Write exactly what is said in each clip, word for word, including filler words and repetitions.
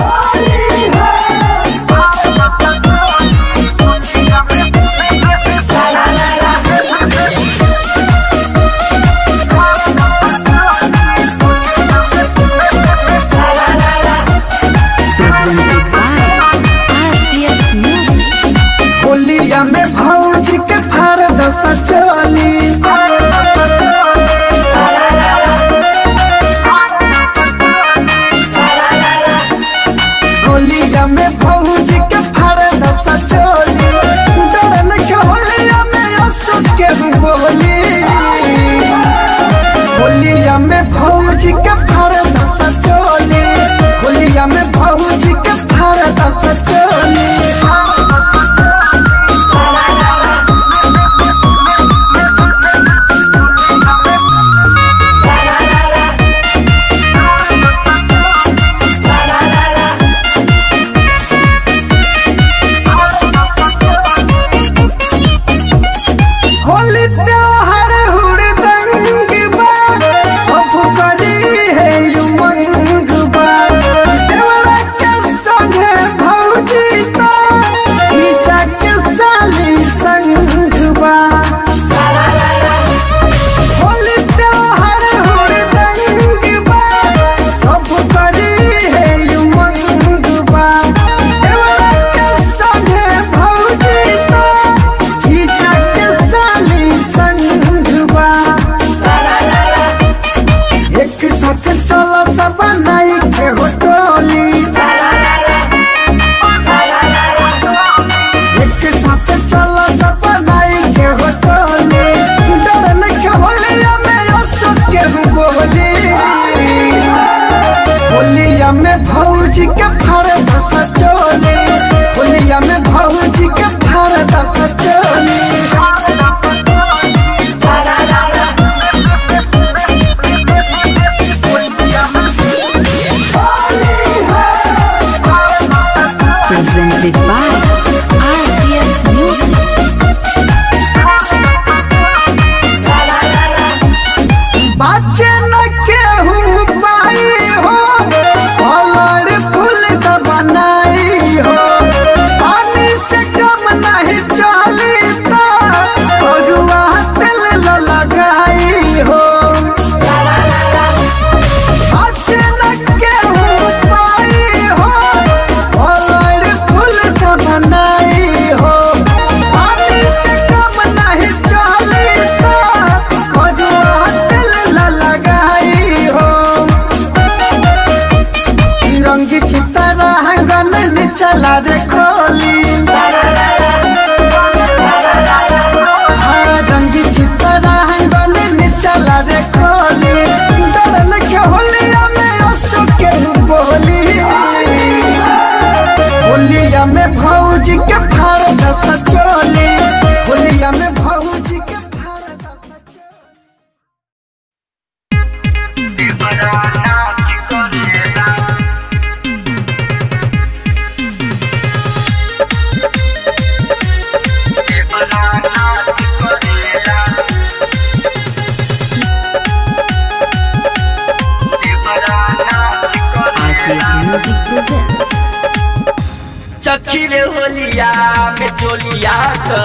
चखिले होलिया में चोलिया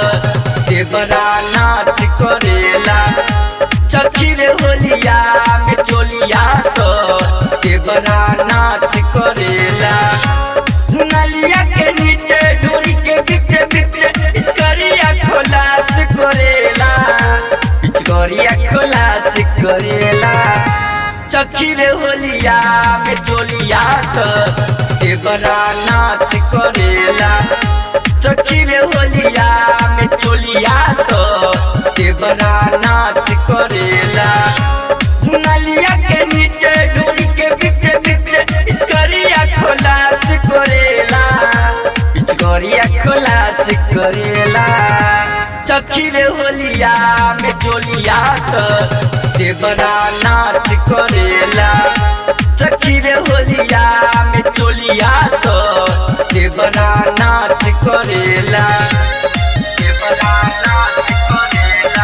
देवरा नाच करेला। चखिले होलिया में चोलिया देवरा नाच करेला। नलिया के नीचे डोरी के बीचे बीचे पिचकारिया खोलाच करेला। पिचकारिया खोलाच करेला। चखिले होलिया में चोलिया देवरा नाच करेला। चखिले होलिया में चोलिया देवरा नाच करेला। नलिया के नीचे डोरी के बीचे बीचे पिचकारिया खोलाच करेला। पिचकारिया खोलाच करेला। चखिले होलिया में चोलिया देवरा नाच करेला। चखिले होलिया में चोलिया देवरा नाच करेला। देवरा नाच करेला।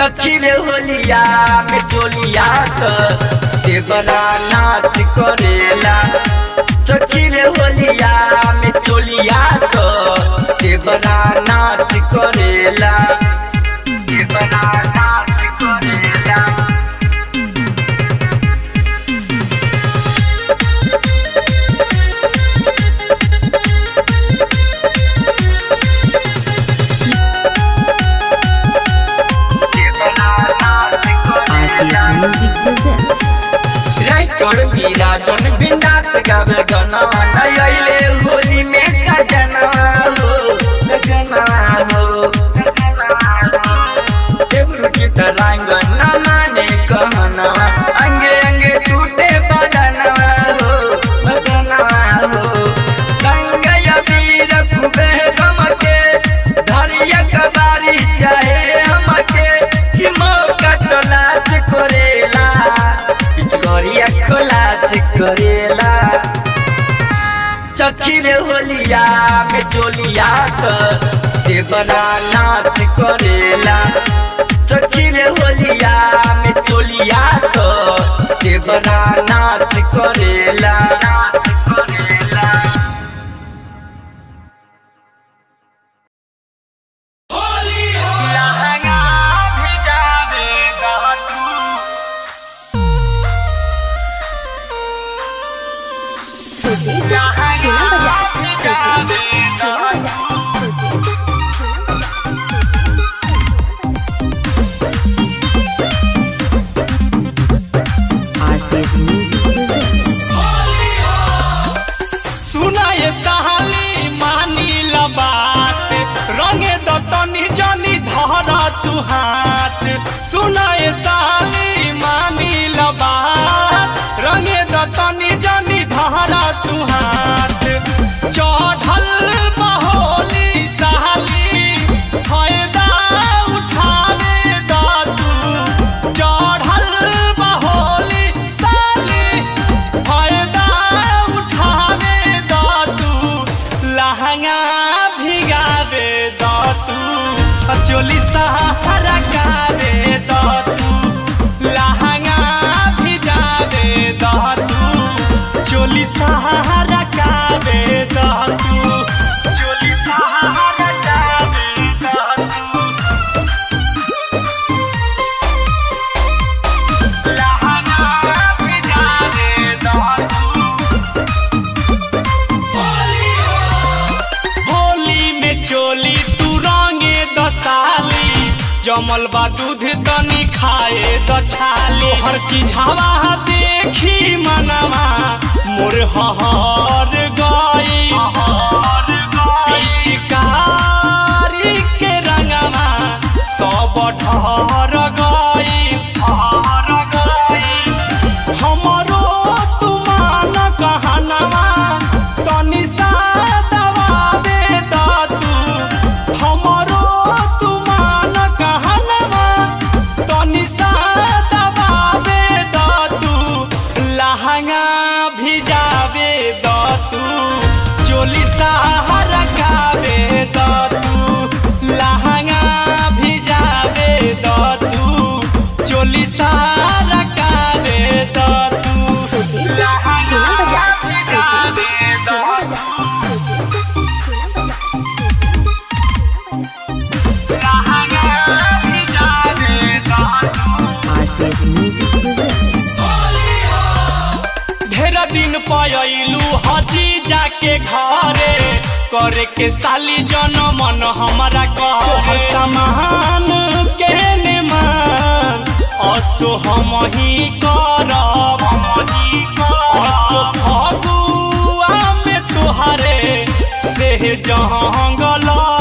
सखी रे होलिया में चोलिया तो देवरा नाच करेला। सखी रे होलिया में चोलिया तो देवरा नाच करेला। देवरा नाच करेला। राइटर विराजन बिंदास गावे गाना नयले होली में सजना हो सजना हो देवरू की तरंग न माने कहना अंगे अंगे टूटे बदना हो बदना हो गंगा वीर खूबे गमके धरिया कबारी चाहे हमके कि मौका तलाश करेला पिचकारिया कोलाज करेला। सखी रे होलिया में चोलिया तो देवरा नाच करेला। सखी रे होलिया में चोलिया तो देवरा नाच करेला। तू हाथ सुनाए साली मानी लबात रंगे दतनी जनी धरा तू हाथ चढ़ल बहोली साली फायदा उठावे द तू चढ़ल बहोली साली फायदा उठावे द तू लहंगा भिगावे द तू चोली सहारा कावे द तू लहंगा भिजावे द तू चोली सहारा कावे द तू चोली सहारा कावे द तू लहंगा भिजावे द तू होली में चोली साली जमल बा दूध तनी खाए द छाली हर चीज हवा देखी मनवा मोर हर गई पिचकारी के रंगवा सब ढर गई हमरो तुमान कहनवा तनी सा दबावे द तू हमरो भिजावे द तू चोली सहारा कावे द तू लहंगा भिजावे द तू चोली सहारा कावे द तू लहंगा भिजावे द तू लहंगा भिजावे द दिन पयलू हजी जाके घरे करे के साली जन मन हमारा कह समान के मान असो हम ही करब असो फगुआ में तुहारे से जंगल